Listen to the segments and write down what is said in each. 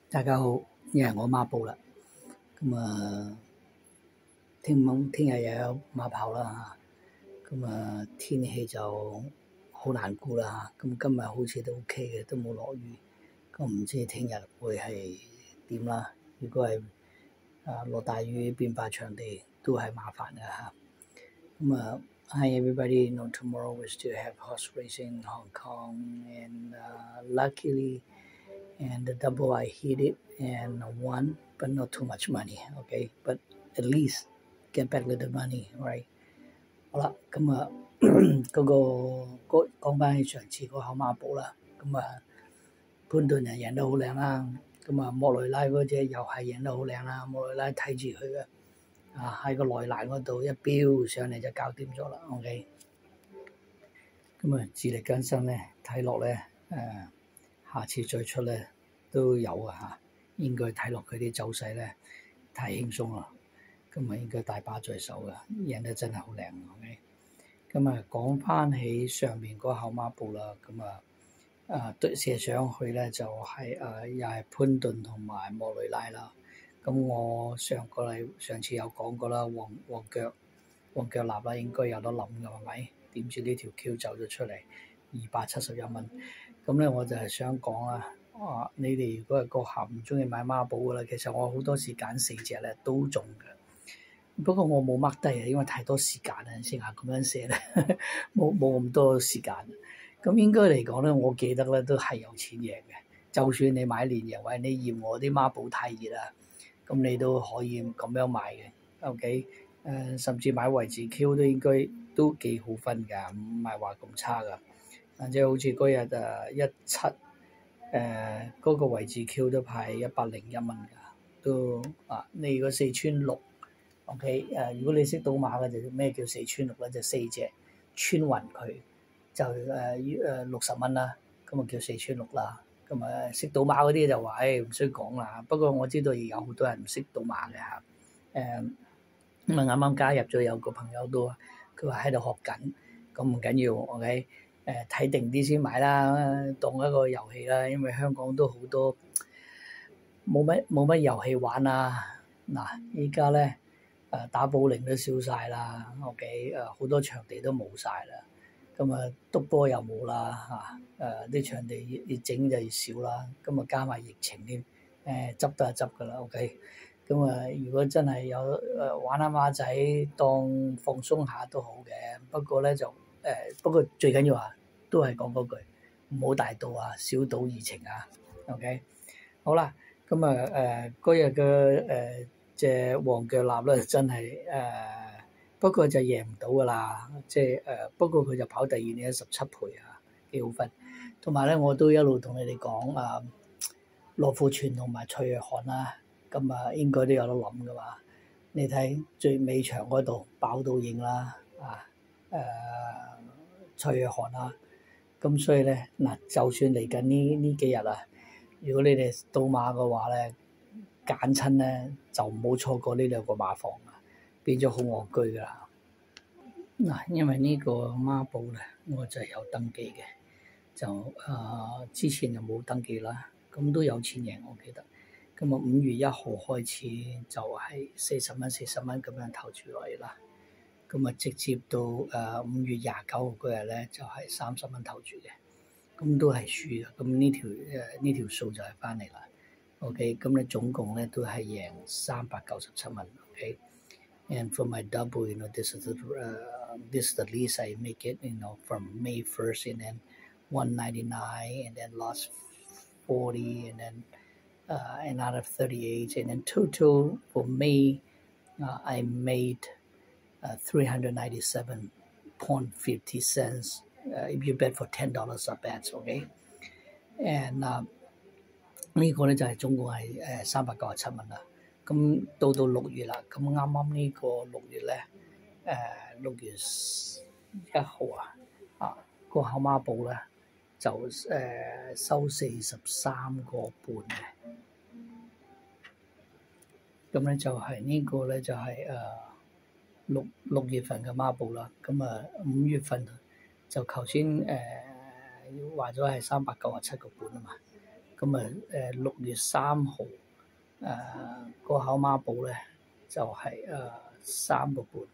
大家好，又係我孖寶啦。咁聽日又有馬跑啦嚇。咁天氣就好難估啦嚇。咁今日好似都 OK 嘅，都冇落雨。咁唔知聽日會係點啦？如果係落大雨變化場地，都係麻煩嘅嚇。Hi everybody. Tomorrow we still have horse racing in Hong Kong, and luckily. And the double I hit it and won, but not too much money, okay? But at least get back little money, right? 好啦，講翻起上次個口馬寶啦，潘頓人贏得好靚啦，莫雷拉嗰隻又係贏得好靚啦，莫雷拉睇住佢嘅，喺個內欄嗰度一飆上嚟就搞掂咗啦 ，OK？ 自力更生咧，睇落咧下次再出咧都有啊，應該睇落佢啲走勢咧太輕鬆啦，應該大把在手嘅，贏得真係好靚 ，OK？ 講翻起上面嗰後馬步啦，射上去咧就係又係潘頓同埋莫雷拉啦。我上次有講過啦，黃腳立啦，應該有得諗嘅係咪？點知呢條 Q 走咗出嚟271蚊，我就係想講你哋如果係個客唔中意買孖寶嘅啦，其實我好多時揀4隻咧都中嘅，不過我冇 mark 低啊，因為太多時間啦，先咁樣寫咧，冇咁多時間。應該嚟講咧，我記得咧都係有錢贏嘅，就算你買連贏，或者你嫌我啲孖寶太熱啦，你都可以咁樣買嘅 ，OK？甚至買位置 Q 都應該都幾好分㗎，唔係話咁差㗎。即係好似嗰日17嗰個位置 Q 都派101蚊㗎，都你如果4穿6 ，OK？如果你識賭馬嘅就咩叫4穿6咧？就4隻穿勻佢就60蚊啦，叫4穿6啦。識賭馬嗰啲就話唔需講啦。不過我知道而有好多人唔識賭馬嘅嚇。啱啱加入咗有個朋友都，佢話喺度學緊，咁唔緊要 ，OK？ 睇定啲先買啦，當一個遊戲啦，因為香港都好多冇乜遊戲玩啊。依家咧打保齡都少晒啦 ，OK？ 好多場地都冇晒啦，篤波又冇啦啲場地越整就越少啦，加埋疫情添，執都係執噶啦 ，OK？ 如果真係有玩下馬仔當放鬆下都好嘅，不過咧不過最緊要都係講嗰句，唔好大賭小賭怡情，OK？ 好啦，嗰日嘅隻黃腳立咧真係不過就贏唔到噶啦，不過佢就跑第2年17倍幾好分。同埋咧，我都一路同你哋講羅富全同埋蔡約翰啦。應該都有得諗噶嘛？你睇最尾場嗰度爆到應啦，蔡約翰啦，所以咧就算嚟緊呢幾日如果你哋賭馬嘅話咧，揀親咧就唔好錯過呢2個馬房變咗好戇居噶啦。因為呢個孖寶咧，我就有登記嘅，就之前就冇登記啦，都有錢贏，我記得。5月1號開始就係40蚊咁樣投注落嚟啦。直接到5月29號嗰日咧就係30蚊投注嘅，都係輸嘅。呢條數就係翻嚟啦。OK， 你總共咧都係贏397蚊。OK，and for my double, this is the least I make it, from May 1st, and then 199, and then lost 40, and then another 38, and then total for May, I made 397.50 cents if you bet for $10 a bet, okay? And 呢個咧就係總共係397蚊啦。到6月啦，啱啱呢個6月咧6月1號個後孖寶咧就收43個半嘅。咧就係呢個咧就係6月份嘅孖寶啦。5月份就頭先話咗係397個半啊嘛。 咁啊6月3號個考孖寶咧就係3個半。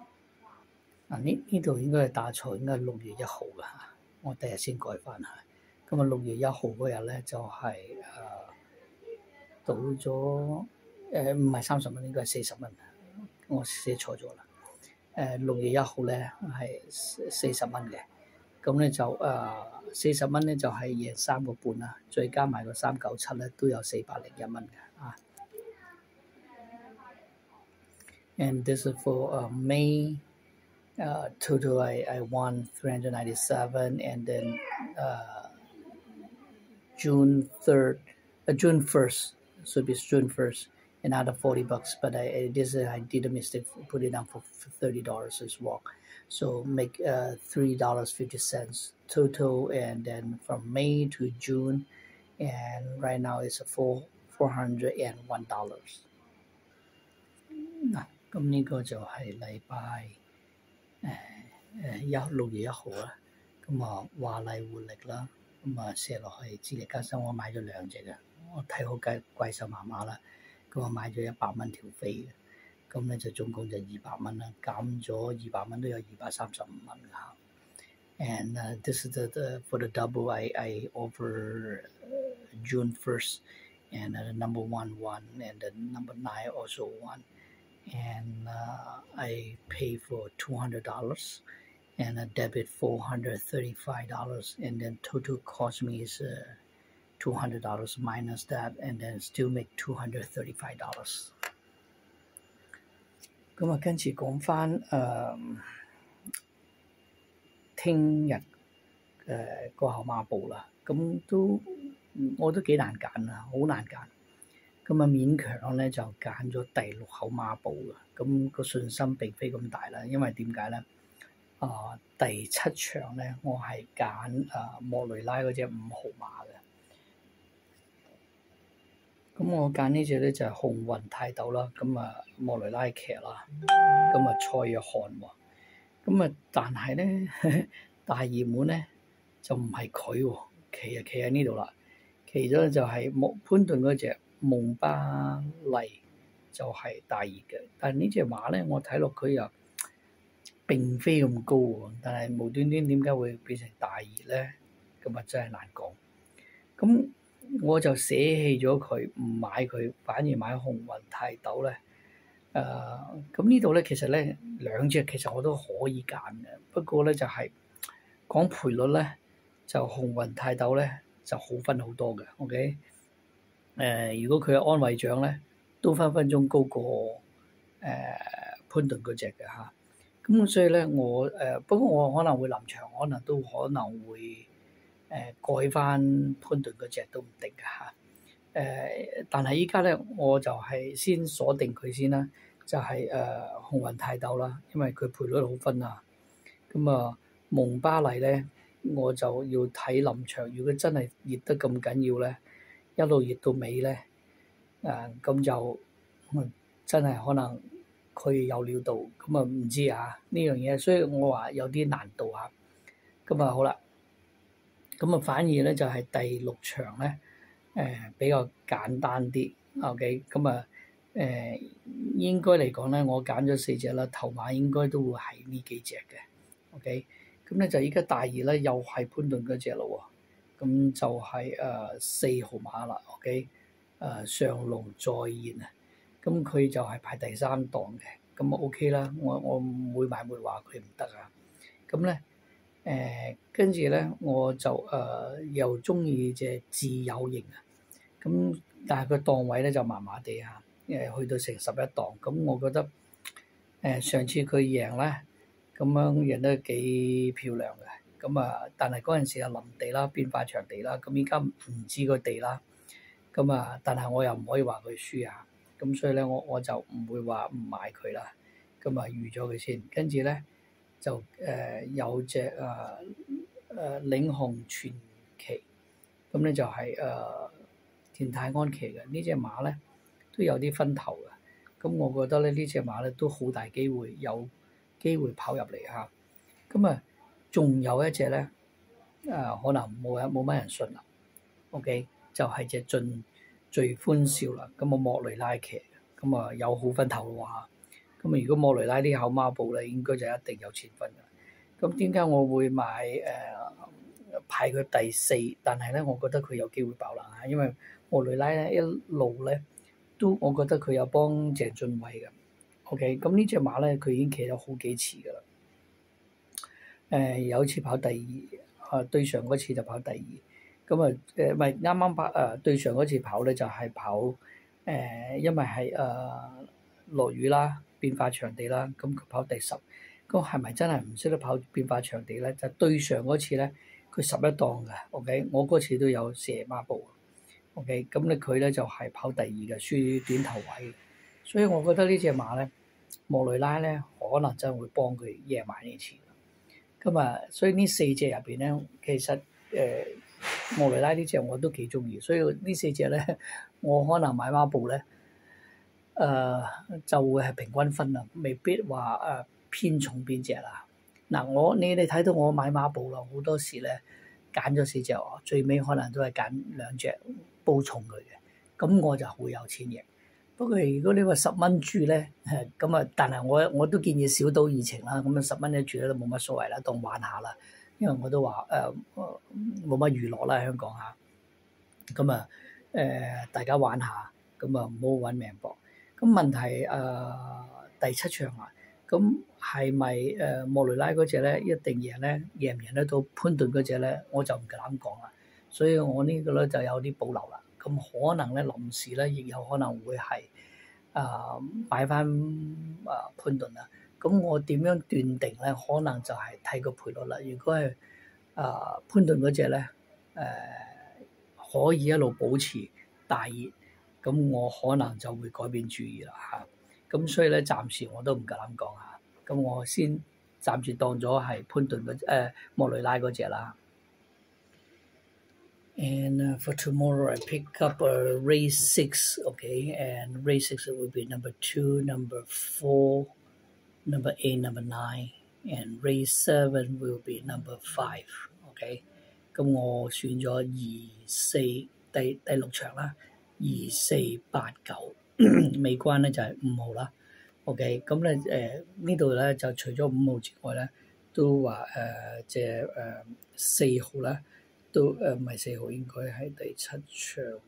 呢度應該係打錯，應該係6月1號㗎嚇，我第日先改翻下。咁啊6月1號嗰日咧就係到咗唔係30蚊，應該係40蚊，我寫錯咗啦。6月1號咧係40蚊嘅，咁咧就40蚊咧就係贏3個半啦，再加埋個397咧都有401蚊嘅啊。And this is for May. Total I won 397, and then June 1st, so it's June 1st, another $40. But I did a mistake, put it down for $30 as well. So make $3.50 total, and then from May to June, and right now it's $401. 嗱，咁呢個就係禮拜6月1號啦。咁啊華麗活力啦，咁啊射落去智力加生，我買咗2隻嘅，我睇好怪獸媽媽啦，咁我買咗100蚊條飛嘅，咁咧就總共就200蚊啦，減咗200蚊都有235蚊㗎。And this is the for the double I offer June 1st, and the number 1 won, and the number 9 also won. And I pay for $200 and a debit $435, and then total cost me is $200 minus that, and then still make $235. 咁啊，跟住講翻聽日個後馬步啦，咁我都幾難揀啊，好難揀。咁啊勉強咧就揀咗第6口馬步嘅，咁個信心並非咁大啦，因為點解咧？第7場咧我係揀莫雷拉嗰隻5號馬嘅，咁我揀呢隻咧就係紅雲泰斗啦，咁啊莫雷拉騎啦，咁啊蔡約翰喎，咁啊但係咧大熱門咧就唔係佢喎，騎喺呢度啦，騎咗就係潘頓嗰隻蒙巴麗就係大熱嘅，但係呢隻馬咧我睇落佢又並非咁高喎，但係無端端點解會變成大熱咧？咁啊真係難講。咁我就捨棄咗佢，唔買佢，反而買紅雲泰斗咧。咁呢度咧其實咧2隻其實我都可以揀嘅，不過咧就係講賠率咧，就紅雲泰斗咧就好分好多嘅。OK。如果佢嘅安慰獎咧，都分分鐘高過潘頓嗰隻嘅嚇。咁所以咧，不過我可能會臨場，都可能會改翻潘頓嗰隻都唔定嘅嚇。但係依家咧，我就係先鎖定佢先啦，就係紅雲泰斗啦，因為佢賠率好分啊。咁啊，蒙巴麗咧，我就要睇臨場，如果真係熱得咁緊要咧。一路熱到尾咧，咁就真係可能佢有料到，咁啊唔知啊呢樣嘢，所以我話有啲難度啊。咁啊好啦，咁啊反而咧就係第6場咧，比較簡單啲。OK， 咁啊應該嚟講咧，我揀咗4隻啦，頭馬應該都會係呢幾隻嘅。OK， 咁咧就依家大熱咧，又係潘頓嗰隻咯喎。咁就係4號馬啦 ，OK， 上路再現啊，咁佢就係排第3檔嘅，咁 OK 啦，我唔會買會話佢唔得啊，咁咧跟住咧我就又中意隻自由型啊，咁但係佢檔位咧就麻麻地啊，去到成11檔，咁我覺得上次佢贏咧，咁樣贏得幾漂亮嘅。咁啊，但係嗰陣時啊臨地啦，變化場地啦，咁依家唔知個地啦，咁啊，但係我又唔可以話佢輸啊，咁所以咧我就唔會話唔買佢啦，咁啊預咗佢先，跟住咧就有隻領航傳奇，咁咧就係田泰安騎嘅呢隻馬咧都有啲分頭嘅，咁我覺得咧呢隻馬咧都好大機會有機會跑入嚟嚇，咁啊〜仲有一隻咧，可能冇乜人信啦。OK， 就係隻進最歡笑啦。咁啊莫雷拉騎，咁啊有好分頭嘅話，咁啊如果莫雷拉啲後孖步咧，應該就一定有錢分嘅。咁點解我會買排佢第四？但係咧，我覺得佢有機會爆冷啊，因為莫雷拉咧一路咧都，我覺得佢有幫鄭俊偉嘅。OK，咁呢隻馬咧，佢已經騎咗好幾次噶啦。有一次跑第二，對上嗰次就跑第二。咁啊唔係啱啱跑對上嗰次跑咧就係跑因為係落雨啦，變化場地啦，咁佢跑第10。咁係咪真係唔識得跑變化場地咧？就對上嗰次咧，佢11檔嘅。OK，我嗰次都有射馬步。OK，咁咧佢咧就係跑第二嘅，輸短頭位。所以我覺得呢隻馬咧，莫雷拉咧可能真係會幫佢贏埋呢次。咁啊，所以呢4隻入邊咧，其實莫雷拉呢隻我都幾中意，所以呢4隻咧，我可能買馬步咧，就會係平均分啦，未必話偏重邊隻啦。嗱，你哋睇到我買馬步啦，好多時咧揀咗4隻，最尾可能都係揀2隻煲重佢嘅，咁我就會有錢贏。不過如果你話10蚊注咧，咁啊，但係我都建議小賭怡情啦。咁啊10蚊一注咧都冇乜所謂啦，當玩下啦。因為我都話冇乜娛樂啦，香港嚇。咁啊大家玩下，咁啊唔好揾命搏。咁問題第7場啊，咁係咪莫雷拉嗰隻咧一定贏咧？贏唔贏得到潘頓嗰隻咧？我就唔夠膽講啦。所以我呢個咧就有啲保留啦。咁可能咧臨時咧亦有可能會係買翻潘頓啦。咁我點樣斷定咧？可能就係睇個賠率啦。如果係潘頓嗰隻咧可以一路保持大熱，咁我可能就會改變主意啦嚇。咁所以咧暫時我都唔夠膽講嚇。咁我先暫時當咗係潘頓莫雷拉嗰隻啦。And for tomorrow, I pick up race 6, okay? And race 6 will be number 2, number 4, number 8, number 9, and race 7 will be number 5, okay? 咁我選咗2、4第6場啦，2、4、8、9，尾關咧就係5號啦。OK， 咁咧呢度咧就除咗5號之外咧，都話4號咧。都唔係4號，應該係第7場。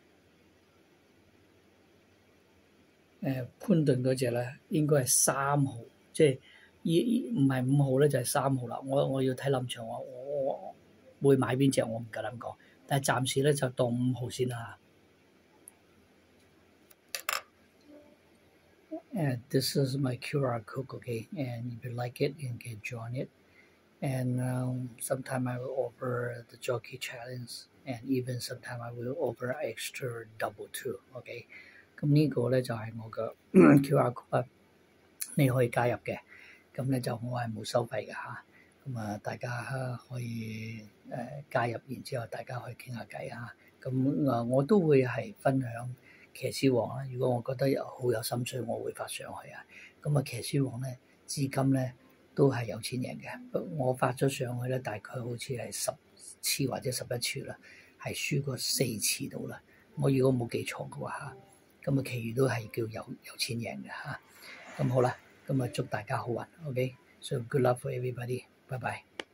潘頓嗰隻咧，應該係3號，即係唔係5號咧，就係3號啦。我要睇臨場，我會買邊隻，我唔夠膽講。但係暫時咧就當5號先啦。And this is my QR code, okay? And if you like it, you can join it. And sometime I will offer the jockey challenge, and even sometime I will offer extra double too. OK， 咁呢個咧就係我嘅 QR code 啦，你可以加入嘅。咁咧就我係冇收費嘅嚇。咁啊，大家可以加入，然之後大家可以傾下偈嚇。咁我都會係分享騎師王啦。如果我覺得好有心水，我會發上去啊。咁啊，騎師王咧至今咧都係有錢贏嘅。我發咗上去咧，大概好似係10次或者11次啦，係輸過4次到啦。我如果冇記錯嘅話嚇，咁啊，其餘都係叫有錢贏嘅嚇。咁好啦，咁啊祝大家好運 ，OK。So good luck for everybody，拜拜。